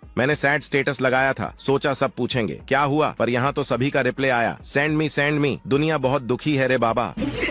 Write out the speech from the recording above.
मैंने sad status लगाया था, सोचा सब पूछेंगे क्या हुआ, पर यहाँ तो सभी का रिप्लाई आया, सेंड मी दुनिया बहुत दुखी है रे बाबा।